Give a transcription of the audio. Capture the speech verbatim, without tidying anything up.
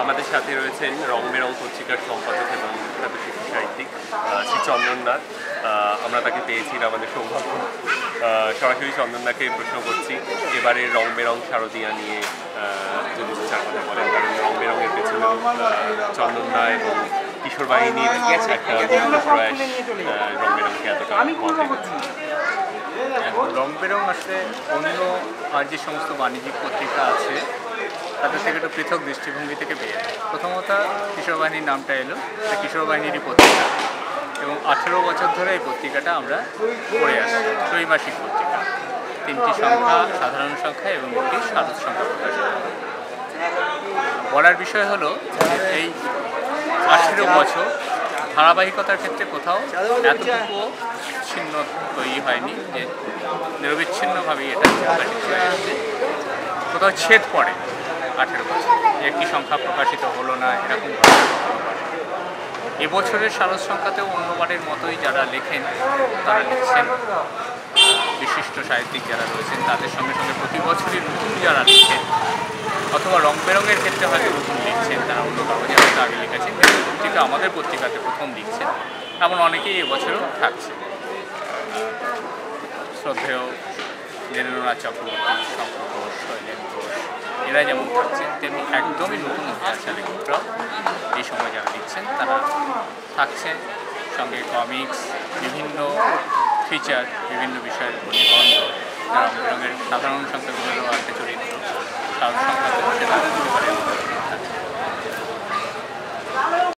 আমাদের সাথে রয়েছেন রং বেরং পত্রিকার সম্পাদক এবং খ্যাত শিশু সাহিত্যিক শ্রী চন্দননাথ। আমরা তাকে পেয়েছি, আমাদের সৌভাগ্য। সরাসরি চন্দনদাকে প্রশ্ন করছি এবারে রং বেরং শারদিয়া নিয়ে যদি দু চার কথা বলেন, কারণ রং বেরঙের পেছনেও চন্দনদা এবং কিশোর বাহিনীর একটা প্রয়াস রং বেরংকে এতটা রং বেরং আসলে অন্য আর যে সমস্ত বাণিজ্যিক পত্রিকা আছে তাদের থেকে একটু পৃথক দৃষ্টিভঙ্গি থেকে পেয়ে যায়। প্রথমত কিশোর বাহিনীর নামটা এলো, কিশোর বাহিনীরই পত্রিকা, এবং আঠেরো বছর ধরে এই পত্রিকাটা আমরা পড়ে আসছি। ত্রৈমাসিক পত্রিকা, তিনটি সংখ্যা, সাধারণ সংখ্যা এবং একটি শারদ সংখ্যা প্রকাশিত। বলার বিষয় হলো এই আঠেরো বছর ধারাবাহিকতার ক্ষেত্রে কোথাও এতটুকু ছিন্ন তৈরি হয়নি যে নিরবিচ্ছিন্নভাবেই এটা প্রকাশিত হয়ে আসছে। কোথাও ছেদ পড়ে আঠেরো বছর একটি সংখ্যা প্রকাশিত হলো না, এরকম এবছরের শারদ সংখ্যাতেও অন্যবারের মতোই যারা লেখেন তারা লিখছেন, বিশিষ্ট সাহিত্যিক যারা রয়েছেন তাদের সঙ্গে সঙ্গে প্রতি বছরই নতুন যারা লিখছেন অথবা রং বেরঙের ক্ষেত্রে হয়তো নতুন লিখছেন, তারা অন্য কাগজে হয়তো আগে লিখেছেন, কিন্তু পত্রিকা আমাদের পত্রিকাতে প্রথম লিখছেন, এমন অনেকেই এবছরও থাকছে। শ্রদ্ধেয় নীরেন্দ্রনাথ চক্রবর্তী, শঙ্কর ঘোষ, শৈলেন ঘোষ, এরা যেমন থাকছেন তেমনি একদমই নতুন হয়ে আছে লেখকরাও এই সময় যারা লিখছেন তারা থাকছেন। সঙ্গে কমিক্স, বিভিন্ন ফিচার, বিভিন্ন বিষয়ের উপর নিবন্ধ, রং বেরঙের সাধারণ সংখ্যাগুলোরও একটা চরিত্র, সাধারণ সংখ্যা সেটা